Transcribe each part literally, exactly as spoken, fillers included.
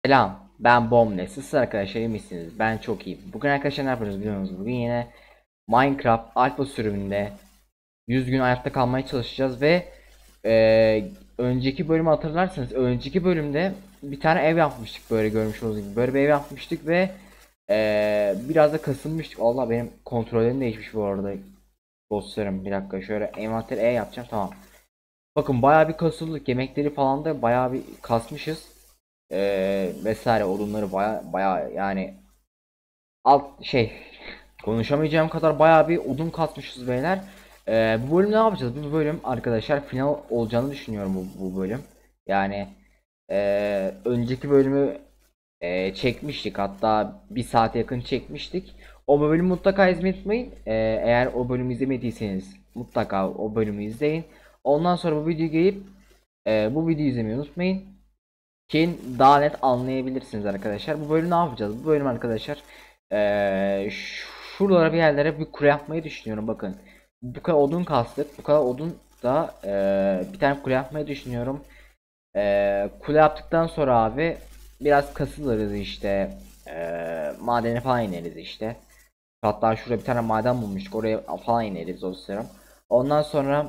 Selam, ben Bomle. Siz arkadaşlar iyi misiniz? Ben çok iyiyim. Bugün arkadaşlar ne yapıyoruz biliyor musunuz? Bugün yine Minecraft Alpha sürümünde yüz gün hayatta kalmaya çalışacağız ve eee, önceki bölümü hatırlarsanız önceki bölümde bir tane ev yapmıştık, böyle görmüş olduğunuz gibi. Böyle bir ev yapmıştık ve eee, biraz da kasılmıştık. Allah, benim kontrollerim değişmiş bu arada dostlarım. Bir dakika, şöyle envanter E yapacağım, tamam. Bakın bayağı bir kasıldık, yemekleri falan da bayağı bir kasmışız. Ee, vesaire odunları baya baya yani alt şey konuşamayacağım kadar baya bir odun kasmışız beyler. Ee, bu bölüm ne yapacağız? Bu bölüm arkadaşlar final olacağını düşünüyorum, bu, bu bölüm. Yani ee, önceki bölümü ee, çekmiştik, hatta bir saate yakın çekmiştik. O bölümü mutlaka izlemeyi unutmayın. Ee, eğer o bölümü izlemediyseniz mutlaka o bölümü izleyin. Ondan sonra bu videoyu gelip ee, bu videoyu izlemeyi unutmayın ki daha net anlayabilirsiniz arkadaşlar. Bu bölüm ne yapacağız? Bu bölüm arkadaşlar ee, şuralara bir yerlere bir kule yapmayı düşünüyorum. Bakın, bu kadar odun kastık. Bu kadar odun da ee, bir tane kule yapmayı düşünüyorum. Ee, kule yaptıktan sonra abi biraz kasılırız işte. Ee, madene falan ineriz işte. Hatta şurada bir tane maden bulmuştuk. Oraya falan ineriz dostlarım. Ondan sonra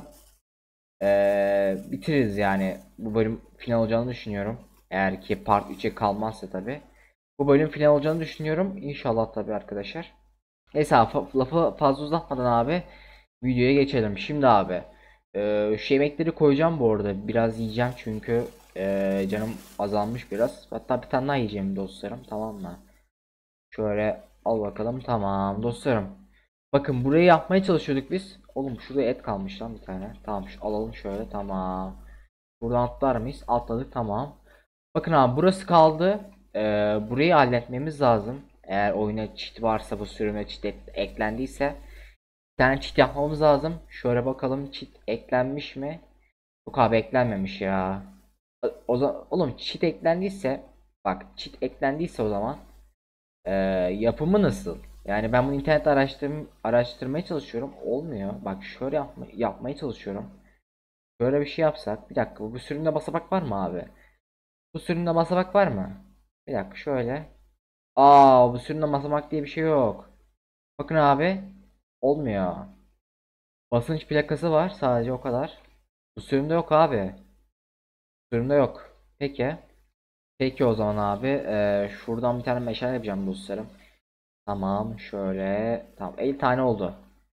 ee, bitiririz yani. Bu bölüm final olacağını düşünüyorum. Eğer ki part üçe kalmazsa tabi. Bu bölüm final olacağını düşünüyorum. İnşallah tabi arkadaşlar. Neyse abi, fa- lafı fazla uzatmadan abi videoya geçelim. Şimdi abi ee, şu yemekleri koyacağım bu arada. Biraz yiyeceğim çünkü ee, canım azalmış biraz. Hatta bir tane daha yiyeceğim dostlarım, tamam mı? Şöyle al bakalım, tamam dostlarım. Bakın, burayı yapmaya çalışıyorduk biz. Oğlum şurada et kalmış lan bir tane. Tamam, şu alalım şöyle, tamam. Buradan atlar mıyız? Atladık, tamam. Bakın abi, burası kaldı. Ee, burayı halletmemiz lazım. Eğer oyuna cheat varsa, bu sürüme cheat et- eklendiyse bir tane cheat yapmamız lazım. Şöyle bakalım, cheat eklenmiş mi? Yok abi, eklenmemiş ya. O zaman oğlum, cheat eklendiyse, bak, cheat eklendiyse o zaman ee, yapımı nasıl? Yani ben bunu internette araştırm araştırmaya çalışıyorum. Olmuyor. Bak, şöyle yapma yapmaya çalışıyorum. Böyle bir şey yapsak. Bir dakika, bu, bu sürümde basamak var mı abi? Bu sürümde basamak var mı? Bir dakika şöyle. Aa, bu sürümde basamak diye bir şey yok. Bakın abi. Olmuyor. Basınç plakası var sadece, o kadar. Bu sürümde yok abi. Bu sürümde yok. Peki. Peki o zaman abi. Ee, şuradan bir tane meşale yapacağım dostlarım. Tamam şöyle. Tamam, elli tane oldu.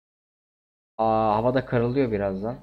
Aa, havada karılıyor birazdan.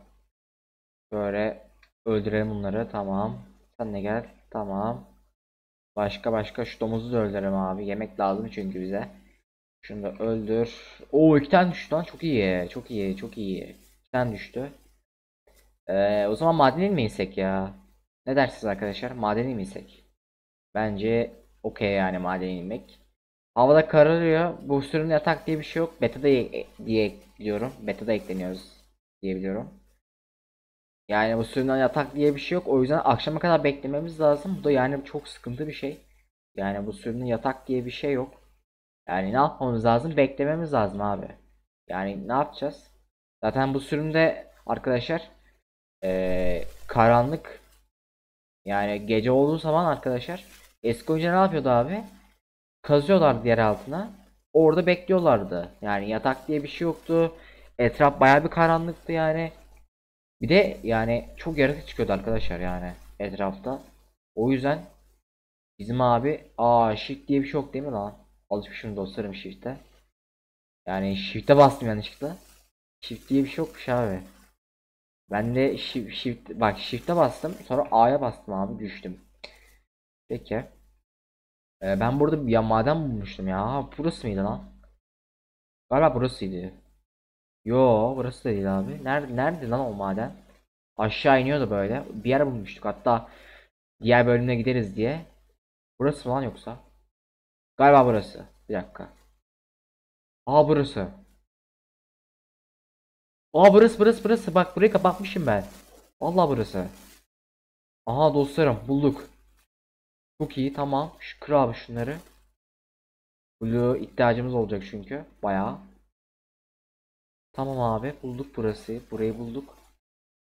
Böyle öldürelim bunları. Tamam. Sen de gel. Tamam. Başka başka şu domuzu da öldürelim abi. Yemek lazım çünkü bize. Şunu da öldür. Oo, iki tane düştü lan. Çok iyi. Çok iyi. Çok iyi. İki tane düştü. Ee, o zaman madene mi insek ya? Ne dersiniz arkadaşlar? Madene mi insek? Bence okey yani, madene inmek. Havada kararıyor. Bu sürümde yatak diye bir şey yok. Beta'da e- diye biliyorum. Beta'da ekleniyoruz diye biliyorum. Yani bu sürümden yatak diye bir şey yok. O yüzden akşama kadar beklememiz lazım. Bu da yani çok sıkıntı bir şey. Yani bu sürümden yatak diye bir şey yok. Yani ne yapmamız lazım? Beklememiz lazım abi. Yani ne yapacağız? Zaten bu sürümde arkadaşlar ee, karanlık, yani gece olduğu zaman arkadaşlar, eski oyuncular ne yapıyordu abi? Kazıyorlardı yer altına. Orada bekliyorlardı. Yani yatak diye bir şey yoktu. Etraf baya bir karanlıktı yani. Bir de yani çok yaratık çıkıyordu arkadaşlar yani etrafta. O yüzden bizim abi, aa, shift diye bir şey yok değil mi lan? Alışmışım dostlarım shift'e. Yani shift'e bastım yanlışlıkla. Shift diye bir şey yokmuş abi. Ben de shift, shift bak, shift'e bastım, sonra A'ya bastım abi, düştüm. Peki. Ee, ben burada bir ya maden bulmuştum ya. Ha, burası mıydı lan? Galiba burasıydı. Yo, burası da değil abi. Nerede nerede lan o maden? Aşağı iniyordu böyle. Bir yer bulmuştuk hatta, diğer bölümüne gideriz diye. Burası mı lan yoksa? Galiba burası. Bir dakika. Aa, burası. Aa, burası burası burası. Bak, burayı kapatmışım ben. Vallahi burası. Aha dostlarım, bulduk. Çok iyi, tamam. Şu kır abi şunları. Blue ihtiyacımız olacak çünkü. Bayağı. Tamam abi, bulduk burası. Burayı bulduk.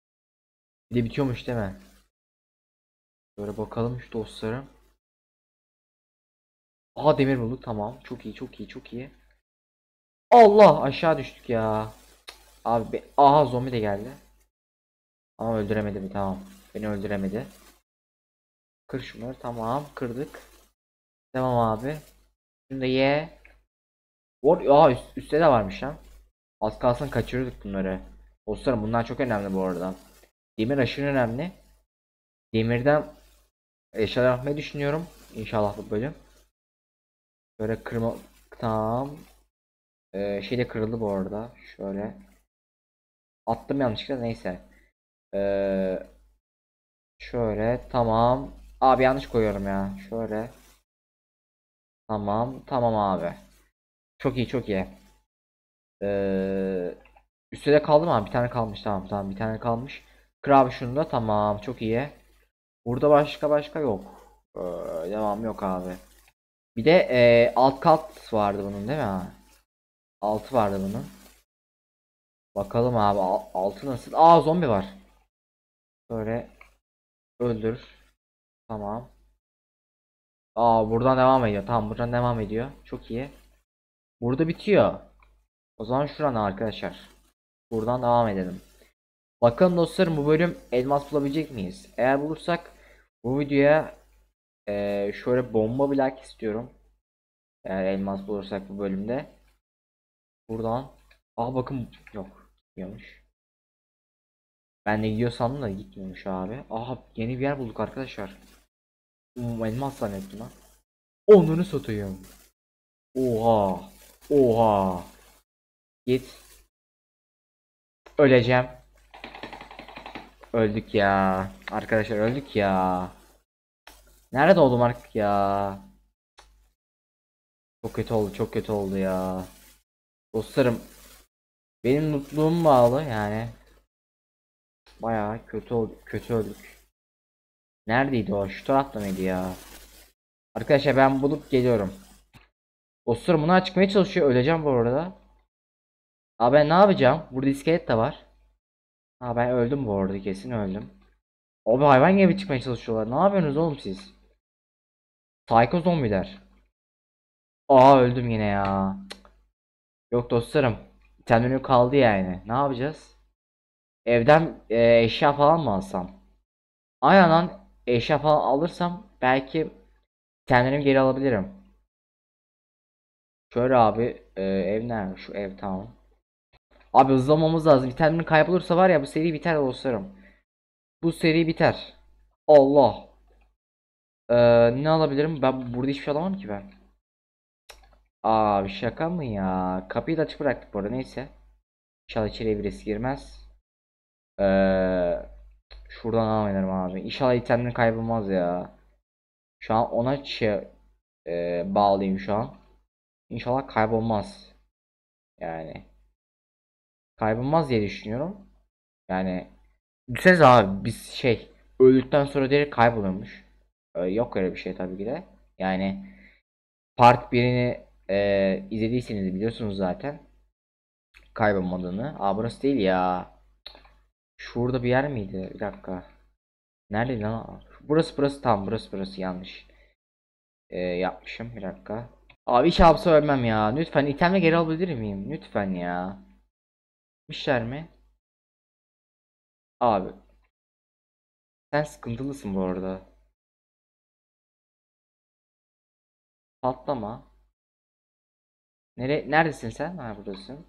Bir de bitiyormuş değil mi? Böyle bakalım şu dostlarım. Aha demir bulduk, tamam. Çok iyi, çok iyi, çok iyi. Allah, aşağı düştük ya. Abi be- aha zombi de geldi. Ama öldüremedi mi, tamam. Beni öldüremedi. Kır şunları, tamam, kırdık. Tamam abi. Şunu da ye. Var aa üst, üstte de varmış lan. Az kalsın kaçırıyorduk bunları. Dostlarım bunlar çok önemli bu arada. Demir aşırı önemli. Demirden eşyalar yapmayı düşünüyorum. İnşallah bu bölüm. Böyle kırma, tamam. Ee, şey de kırıldı bu arada. Şöyle. Attım yanlışlıkla, neyse. Ee, şöyle tamam. Abi yanlış koyuyorum ya. Şöyle. Tamam. Tamam abi. Çok iyi, çok iyi. Ee, üstte de kaldı mı abi? Bir tane kalmış. Tamam tamam, bir tane kalmış. Kır abi şunu da, tamam, çok iyi. Burada başka başka yok. Ee, devam yok abi. Bir de e, alt kat vardı bunun değil mi ha? Altı vardı bunun. Bakalım abi, al- altı nasıl? Aa zombi var. Böyle öldür. Tamam. Aa buradan devam ediyor. Tamam, buradan devam ediyor. Çok iyi. Burada bitiyor. O zaman şuradan arkadaşlar. Buradan devam edelim. Bakalım dostlarım, bu bölüm elmas bulabilecek miyiz? Eğer bulursak bu videoya e, şöyle bomba bir like istiyorum. Eğer elmas bulursak bu bölümde. Buradan. Aa bakın, yok. Gitmiyormuş. Ben de gidiyor sandım da gitmiyormuş abi. Aha yeni bir yer bulduk arkadaşlar. Um, elmas zannettim lan. Onunu satayım. Oha. Oha. Git. Öleceğim. Öldük ya. Arkadaşlar öldük ya. Nerede oldum artık ya. Çok kötü oldu, çok kötü oldu ya. Dostlarım benim mutluluğum bağlı yani. Bayağı kötü oldu, kötü öldük. Neredeydi o? Şu tarafta mıydı ya? Arkadaşlar ben bulup geliyorum. Dostlarım bunu çıkmaya çalışıyor. Öleceğim bu arada. Abi ben ne yapacağım? Burada iskelet de var. Ha ben öldüm bu arada, kesin öldüm. Abi hayvan gibi çıkmaya çalışıyorlar. Ne yapıyorsunuz oğlum siz? Psycho zombiler. Aa öldüm yine ya. Yok dostlarım. İtemlerim kaldı yani. Ne yapacağız? Evden e, eşya falan mı alsam? Aynen lan, eşya falan alırsam belki itemlerimi geri alabilirim. Şöyle abi e, ev nerede? Şu ev, tamam. Abi hızlamamız lazım. İtemlerim kaybolursa var ya, bu seri biter dostlarım. Bu seri biter. Allah. Ee, ne alabilirim? Ben burada hiçbir şey alamam ki ben. Abi şaka mı ya? Kapıyı da açık bıraktık bu arada, neyse. İnşallah içeriye birisi girmez. Ee, şuradan devam edelim abi. İnşallah itemlerim kaybolmaz ya. Şu an ona şey, e, bağlıyım şu an. İnşallah kaybolmaz. Yani kaybolmaz diye düşünüyorum. Yani düşünsenize abi, biz şey öldükten sonra direkt kayboluyormuş. Ee, yok öyle bir şey tabii ki de. Yani part birini e, izlediyseniz biliyorsunuz zaten kaybolmadığını. Aa burası değil ya. Şurada bir yer miydi? Bir dakika. Nerede lan? Burası burası, tam burası burası, yanlış. E, yapmışım, bir dakika. Abi hiç hapse ölmem ya. Lütfen itemle geri alabilir miyim? Lütfen ya. Mişler mi? Abi sen sıkıntılısın bu arada. Patlama. Nere neredesin sen? Ha buradasın.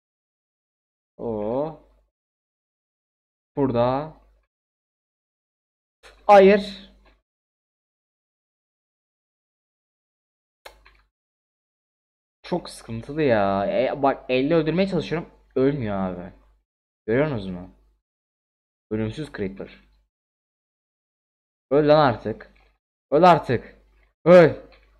Oo. Burada. Hayır. Çok sıkıntılı ya. E, bak elle öldürmeye çalışıyorum. Ölmüyor abi. Görüyorsunuz mu? Ölümsüz creeper. Öl lan artık. Öl artık. Öl.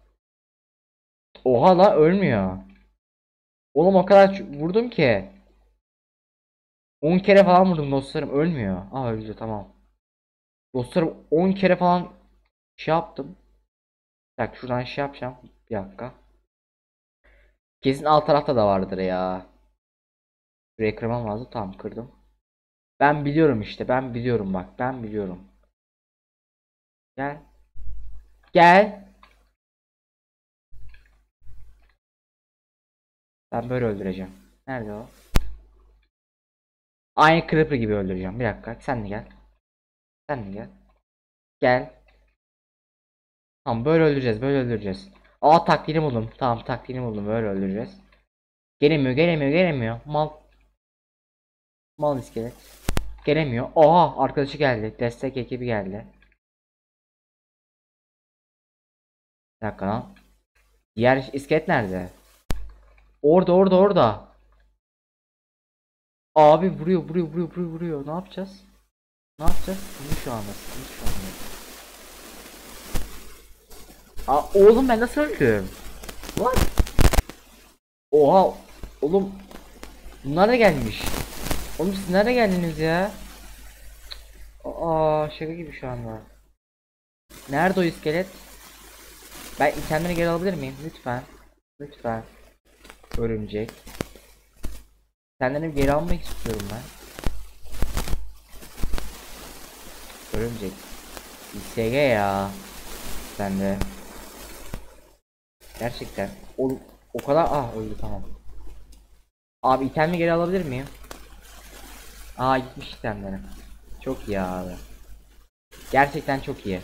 Oha la, ölmüyor. Oğlum o kadar ç- vurdum ki. on kere falan vurdum dostlarım. Ölmüyor. Aa öldü, tamam. Dostlarım on kere falan şey yaptım. Bak şuradan şey yapacağım. Bir dakika. Kesin alt tarafta da vardır ya. Buraya kırmam lazım. Tamam, kırdım. Ben biliyorum işte. Ben biliyorum bak. Ben biliyorum. Gel. Gel. Ben böyle öldüreceğim. Nerede o? Aynı Creeper gibi öldüreceğim. Bir dakika. Sen de gel. Sen de gel. Gel. Tamam böyle öldüreceğiz. Böyle öldüreceğiz. Aa taktiğini buldum. Tamam taktiğini buldum. Böyle öldüreceğiz. Gelemiyor, gelemiyor, gelemiyor. Mal. Mal iskelet. Gelemiyor. Oha arkadaşı geldi. Destek ekibi geldi. Bir dakika lan. Diğer iskelet nerede? Orada orada orada. Abi vuruyor vuruyor vuruyor vuruyor vuruyor. Ne yapacağız? Ne yapacağız? Sıkıntı şu anda. Sıkıntı şu anda. Aa oğlum ben nasıl öldüm? What? Oha. Oğlum. Bunlar da gelmiş. Oğlum siz nerede geldiniz ya? Aa şaka gibi şu anda. Nerede o iskelet? Ben itemleri geri alabilir miyim? Lütfen. Lütfen. Örümcek. İtemlerimi geri almak istiyorum ben. Örümcek. İ S G ya. Sen de. Gerçekten. O, o kadar ah öldü tamam. Abi itemimi geri alabilir miyim? Aa gitmiş itemlerim. Çok iyi abi. Gerçekten çok iyi.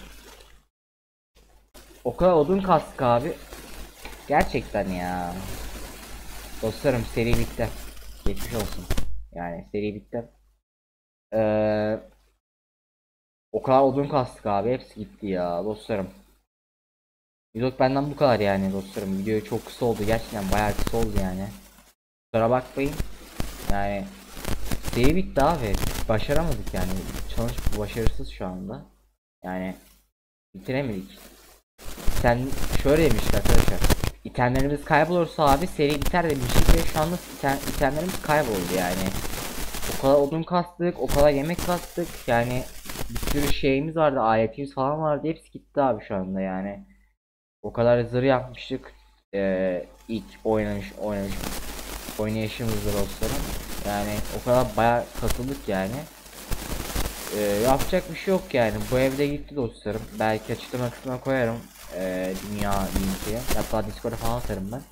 O kadar odun kastık abi. Gerçekten ya. Dostlarım seri bitti. Geçmiş olsun. Yani seri bitti. Ee, o kadar odun kastık abi. Hepsi gitti ya dostlarım. Video benden bu kadar yani dostlarım. Video çok kısa oldu. Gerçekten bayağı kısa oldu yani. Kusura bakmayın. Yani seri bitti abi. Başaramadık yani. Challenge başarısız şu anda. Yani bitiremedik. Sen şöyle demiştik arkadaşlar. İtemlerimiz kaybolursa abi seri biter demiştik ve şu anda item, itemlerimiz kayboldu yani. O kadar odun kastık, o kadar yemek kastık yani bir sürü şeyimiz vardı, aletimiz falan vardı, hepsi gitti abi şu anda yani. O kadar zırh yapmıştık ee, ilk oynamış oynamış oynayışımızda dostlarım. Yani o kadar bayağı katıldık yani. Ee, yapacak bir şey yok yani. Bu evde gitti dostlarım. Belki açıklama kısmına koyarım. Ee, dünya linki. Hatta Discord'a falan atarım ben.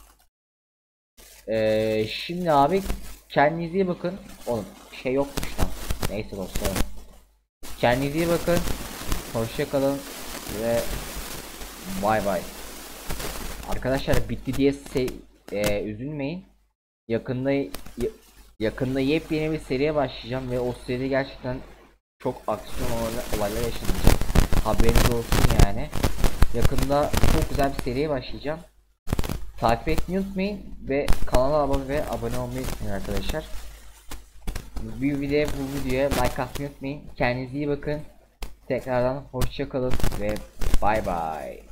Ee, şimdi abi kendinize iyi bakın. Oğlum şey yokmuş lan. Neyse dostlarım. Kendinize iyi bakın. Hoşça kalın ve bay bay. Arkadaşlar bitti diye se e, üzülmeyin. Yakında yakında yepyeni bir seriye başlayacağım ve o seride gerçekten çok aksiyon olaylar yaşanacak. Haberiniz olsun yani. Yakında çok güzel bir seriye başlayacağım. Takip etmeyi unutmayın ve kanala abone ve abone olmayı unutmayın arkadaşlar. Bir video bu videoya like atmayı unutmayın. Kendinize iyi bakın. Tekrardan hoşça kalın ve bay bay.